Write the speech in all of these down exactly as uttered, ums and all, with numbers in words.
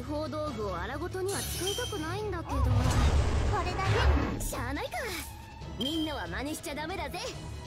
法道具を荒ごとには使いたくないんだけど。これだね。しゃあないか。みんなは真似しちゃダメだぜ。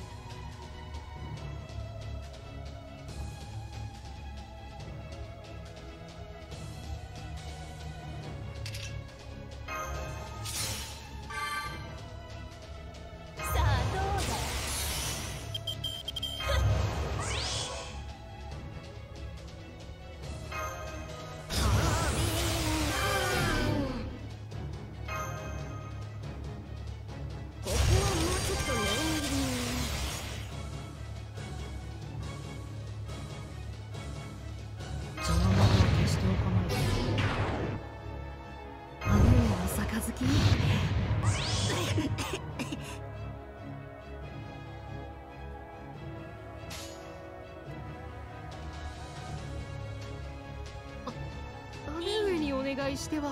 お願いしては。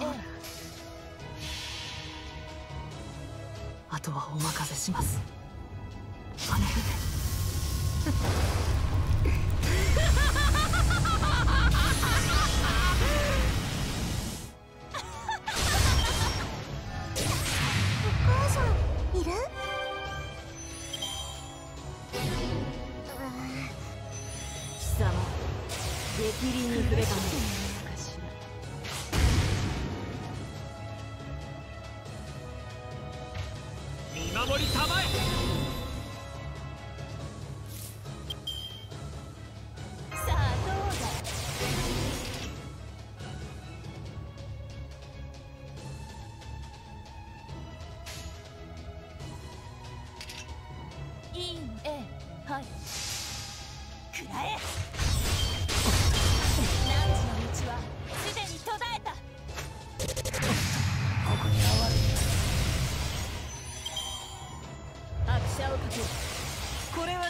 あとはお任せします。姉上。 お母さんいる？ 貴様、逆鱗に触れたの。 守りたまえ。 さあどうだ。いいの。ええ、はい。くらえ。汝の道はすでに途絶えた。 ここにあわれ。 拍車をかける。これはどう？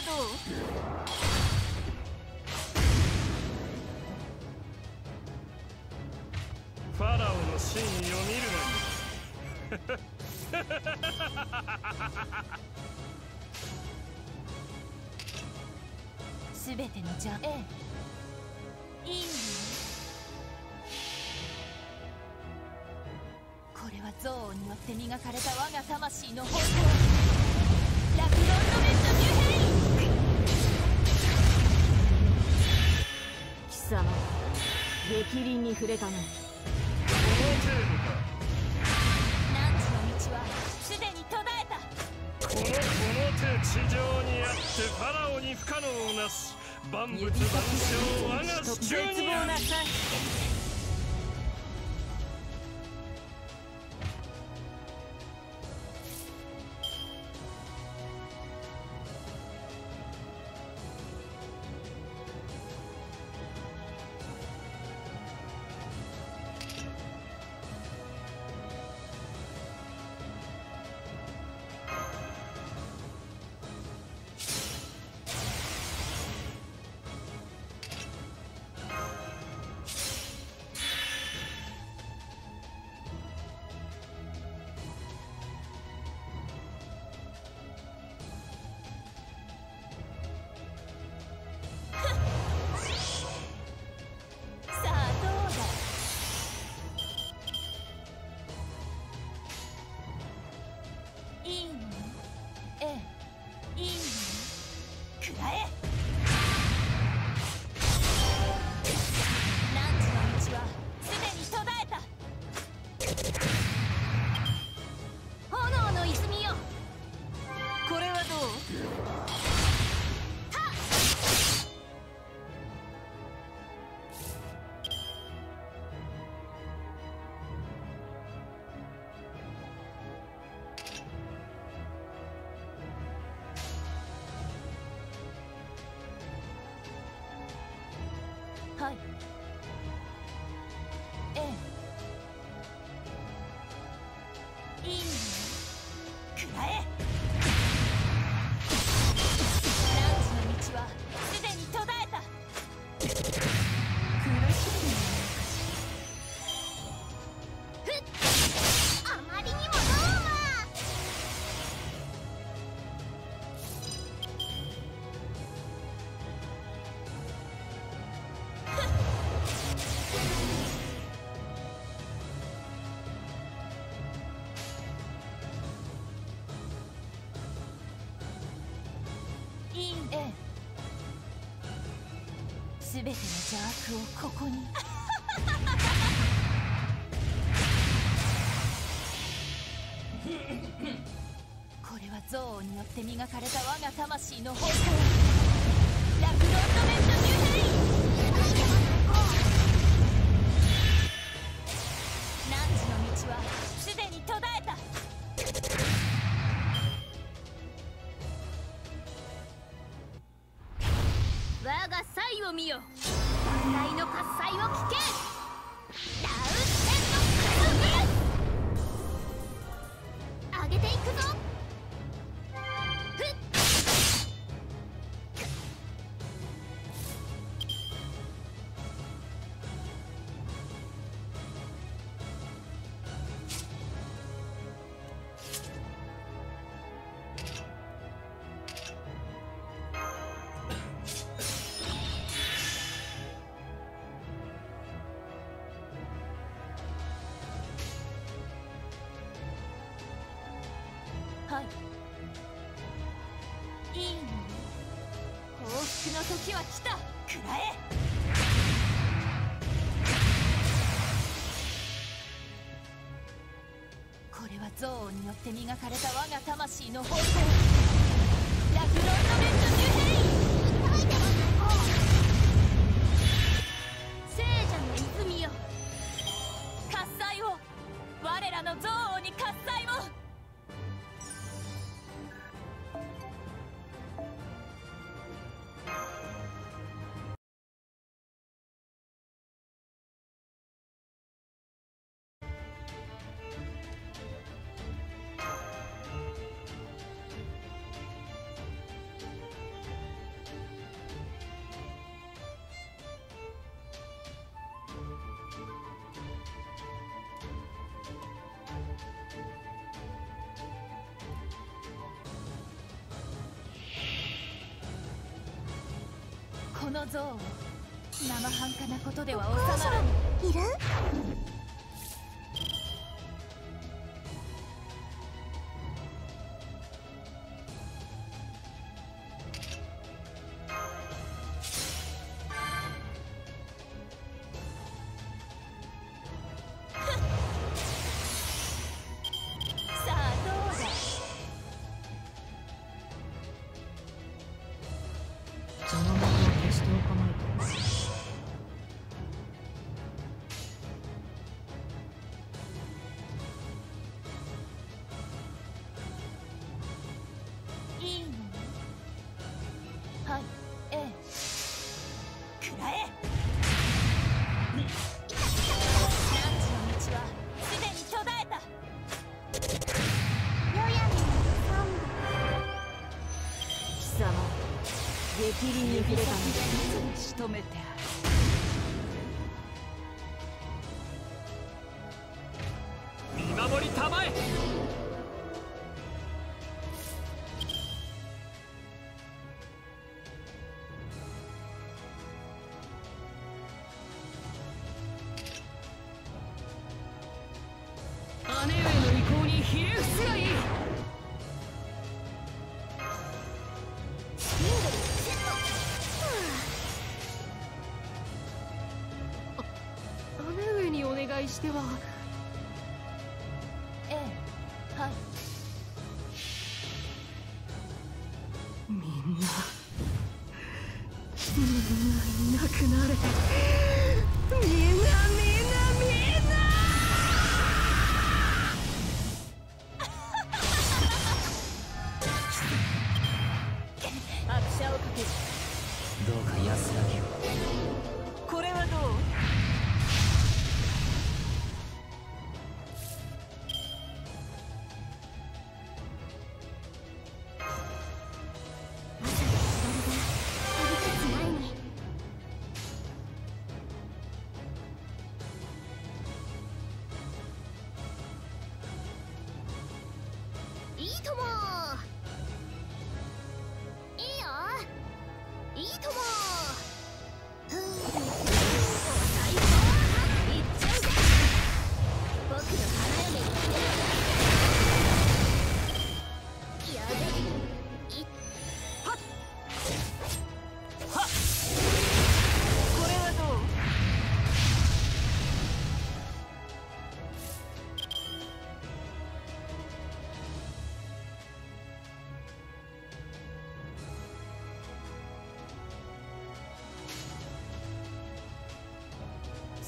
ファラオの真意を見るのに。 すべての邪魔。ええ。いいの。これは憎悪によって磨かれた我が魂の方向。ラクロンドメント・ニュヘイン。 貴様、逆鱗に触れたな。この程度か。 汝の道はすでに途絶えた。 このこの手地上にあってファラオに不可能をなし、万物万象我が手中にある。 はい。ええ。 全ての邪悪をここに。これは憎悪によって磨かれた我が魂の方向。ラクロンドメントニューヘイン。汝の道はすでに途絶えた。 我が才を見よ。万来の喝采を聞け。ダウンテンの上げていくぞ。ふっはい。いいのね。報復の時は来た。くらえ。これは憎悪によって磨かれた我が魂の方向。ラクロンドメントニューヘイン。聖者の泉よ、喝采を。我らの憎悪に喝采を。この像を生半可なことでは収まらぬ。 いる？ さあどうだ。 邪魔者は決しておかないと。 いいのね。はい、ええ。くらえ。汝の道はすでに途絶えた。 よやみの三貴様、逆鱗に触れたので仕留めてある。 見守りたまえ。 姉上の意向にひれ伏すがいい。 姉上にお願いしては。 ええ、はい。 みんなみんないなくなれ。みんなみんなみんな。 拍車をかける。 どうか安らぎを。これはどう？ 朝の光が飛び立つ前に。いいとも。いいよ。いいとも。ふう。最高。いっちゃうぜ。僕の花嫁に決める。やべ。いっ。はっ。はっ。こ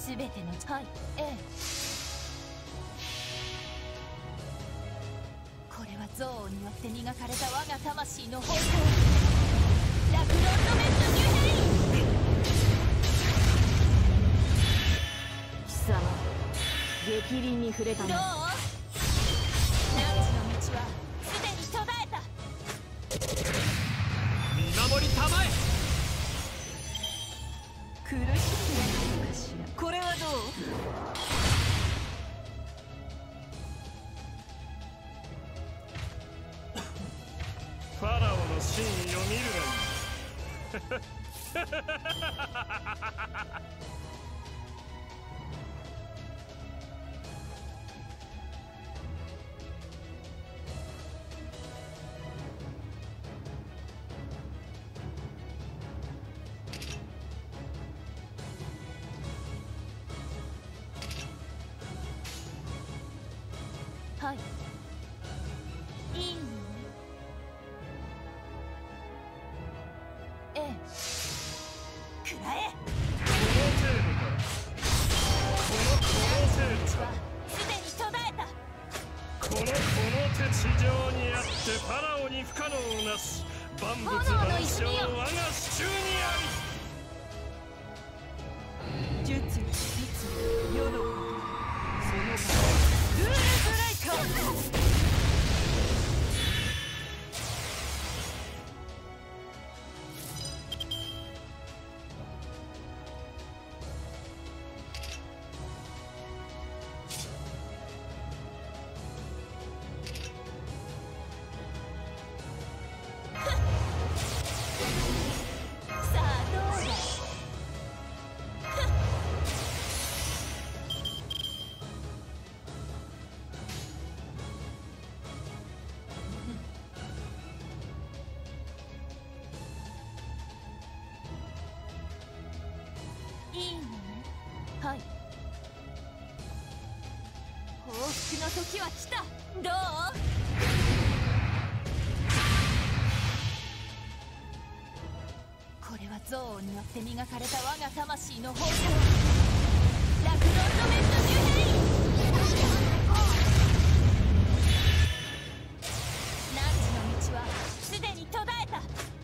全てのはいええこれは憎悪によって磨かれた我が魂の方向ラクロンドメントニューヘイ貴様逆鱗に触れたどう？ な。 汝の道はすでに途絶えた。 見守りたまえ。 苦しんでいるのかしら。これはどう？ ファラオの真意を見るがいい。 はいいいのねええくらえこの程度か。このこの程度か。 すでに途絶えた。 このこの手地上にあってファラオに不可能なし万物万象我が手中にあり。 術一つ世のことその場ルールブレイカーさあどうだいいのねはい報復の時は来たどうこれは憎悪によって磨かれた我が魂の方向ラクロンドメントニューヘイ汝の道はすでに途絶えた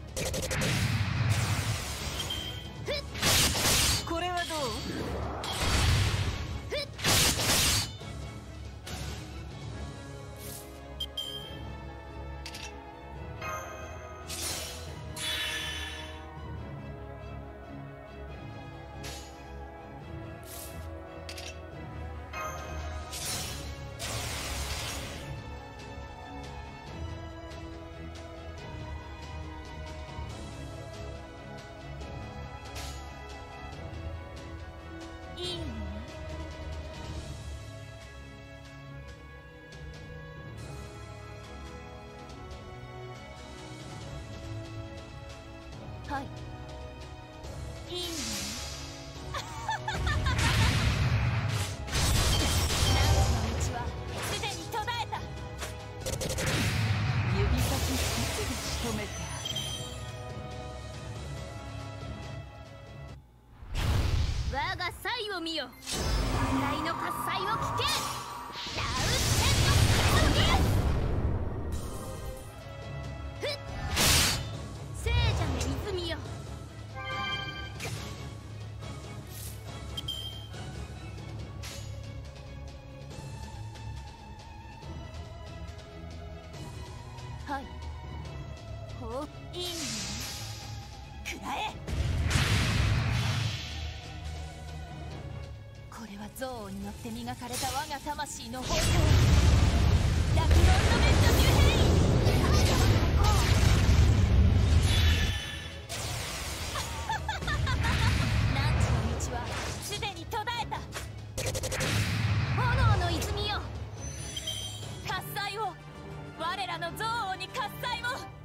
これはどう？ いいのねはいいいのね汝の道はすでに途絶えた指先一つで仕留めてある我が才を見よ雷の喝采を聞けラウセンのクリアふっ聖者の泉よはいほういいのねくらえこれは憎悪によって磨かれた我が魂の方向ラクロンドメントニューヘイ汝の道はすでに途絶えた炎の泉よ喝采を我らの憎悪に喝采を